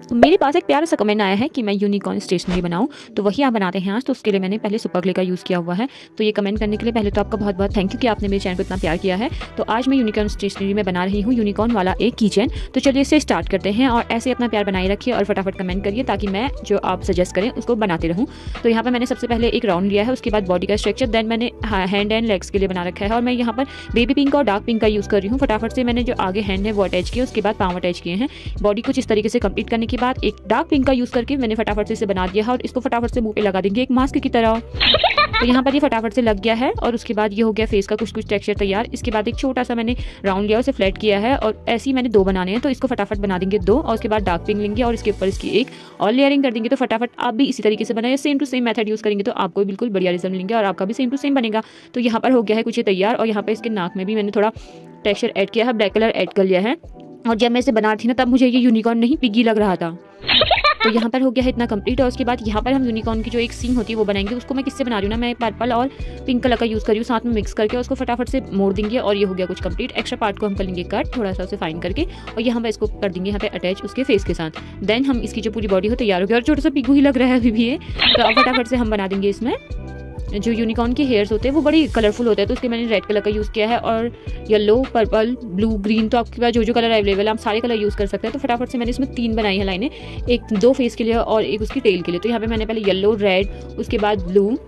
तो मेरे पास एक प्यारा सा कमेंट आया है कि मैं यूनिकॉर्न स्टेशनरी बनाऊं, तो वही आप बनाते हैं आज। तो उसके लिए मैंने पहले सुपर ग्ले का यूज़ किया हुआ है। तो ये कमेंट करने के लिए पहले तो आपका बहुत बहुत थैंक यू कि आपने मेरे चैनल को इतना प्यार किया है। तो आज मैं यूनिकॉर्न स्टेशनरी में बना रही हूँ यूनिकॉर्न वाला एक कीचेन। तो चलिए इससे स्टार्ट करते हैं और ऐसे अपना प्यार बनाए रखिए और फटाफट कमेंट करिए ताकि मैं जो आप सजेस्ट करें उसको बनाते रहूँ। तो यहाँ पर मैंने सबसे पहले एक राउंड लिया है, उसके बाद बॉडी का स्ट्रक्चर, देन मैंने हैंड एंड लेग्स के लिए बना रखा है और मैं यहाँ पर बेबी पिंक और डार्क पिंक का यूज़ कर रही हूँ। फटाफट से मैंने जो आगे हैंड है वो अटैच किया, उसके बाद पाँव अटैच किए हैं। बॉडी कुछ इस तरीके से कंप्लीट करने के बाद एक डार्क पिंक का यूज़ करके मैंने फटाफट से इसे बना दिया है और इसको फटाफट से मुंह पे लगा देंगे एक मास्क की तरह। तो यहाँ पर ये फटाफट से लग गया है और उसके बाद ये हो गया फेस का कुछ टेक्सचर तैयार। इसके बाद एक छोटा सा मैंने राउंड लिया, उसे फ्लैट किया है और ऐसे ही मैंने 2 बनाने हैं। तो इसको फटाफट बना देंगे 2 और उसके बाद डार्क पिंक लेंगे और इसके ऊपर इसकी एक और लेयरिंग कर देंगे। तो फटाफट आप भी इसी तरीके से बनाए, same to same method use करेंगे तो आपको बिल्कुल बढ़िया रिजल्ट मिलेंगे और आपका भी सेम टू सेम बनेगा। तो यहाँ पर हो गया है कुछ ये तैयार और यहाँ पर इसके नाक में भी मैंने थोड़ा टेक्सचर ऐड किया है, ब्लैक कलर ऐड कर लिया है। और जब मैं इसे बना रही थी ना तब मुझे ये यूनिकॉर्न नहीं पिगी लग रहा था। तो यहाँ पर हो गया है इतना कंप्लीट और उसके बाद यहाँ पर हम यूनिकॉर्न की जो एक सींग होती है वो बनाएंगे। उसको मैं किससे बना रही हूँ ना, मैं पर्पल और पिंक कलर का यूज़ कर रही हूँ, साथ में मिक्स करके उसको फटाफट से मोड़ देंगे और ये हो गया कुछ कंप्लीट। एक्स्ट्रा पार्ट को हम कर लेंगे कट, थोड़ा सा उसे फाइन करके और यहाँ पर इसको कर देंगे यहाँ पे अटैच उसके फेस के साथ। देन हम इसकी जो पूरी बॉडी हो तैयार हो गया और छोटा सा पिगू ही लग रहा है अभी भी ये। तो अब फटाफट से हम बना देंगे इसमें जो यूनिकॉर्न के हेयर्स होते हैं वो बड़ी कलरफुल होते हैं। तो उसके मैंने रेड कलर का यूज़ किया है और येलो, पर्पल, ब्लू, ग्रीन, तो आपके पास जो कलर अवेलेबल है आप सारे कलर यूज़ कर सकते हैं। तो फटाफट से मैंने इसमें 3 बनाई है लाइनें, एक 2 फेस के लिए और एक उसकी टेल के लिए। तो यहाँ पे मैंने पहले येलो, रेड, उसके बाद ब्लू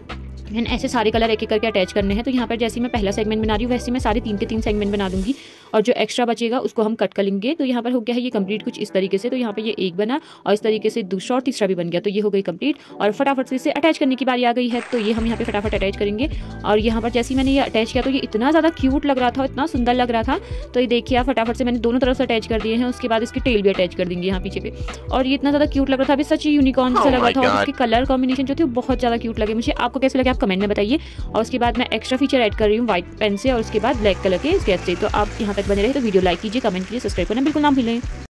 एंड ऐसे सारे कलर एक एक करके अटैच करने हैं। तो यहाँ पर जैसे मैं पहला सेगमेंट बना रही हूँ वैसे मैं सारे 3 के 3 सेगमेंट बना दूंगी और जो एक्स्ट्रा बचेगा उसको हम कट कर लेंगे। तो यहाँ पर हो गया है ये कंप्लीट कुछ इस तरीके से। तो यहाँ पे ये एक बना और इस तरीके से दूसरा और तीसरा भी बन गया। तो ये हो गई कंप्लीट और फटाफट से इसे अटैच करने की बारी आ गई है। तो ये हम यहाँ पे फटाफट अटैच करेंगे और यहाँ पर जैसे ही मैंने ये अटैच किया तो ये इतना ज़्यादा क्यूट लग रहा था, इतना सुंदर लग रहा था। तो ये देखिए आप फटाफट से मैंने दोनों तरफ से अटैच कर दिए हैं। उसके बाद इसकी टेल भी अटैच कर देंगे यहाँ पीछे पे और ये इतना ज़्यादा क्यूट लग रहा था, अभी सच यूनिकॉर्न से लग रहा था और उसके कलर कॉम्बिनेशन जो थे वो बहुत ज़्यादा क्यूट लगे मुझे। आपको कैसे लगे आप कमेंट में बताइए। और उसके बाद मैं एक्स्ट्रा फीचर ऐड कर रही हूँ व्हाइट पेन से और उसके बाद ब्लैक कलर के स्केच से। तो आप यहाँ तक बने रहे तो वीडियो लाइक कीजिए, कमेंट कीजिए, सब्सक्राइब करना बिल्कुल ना भूलें।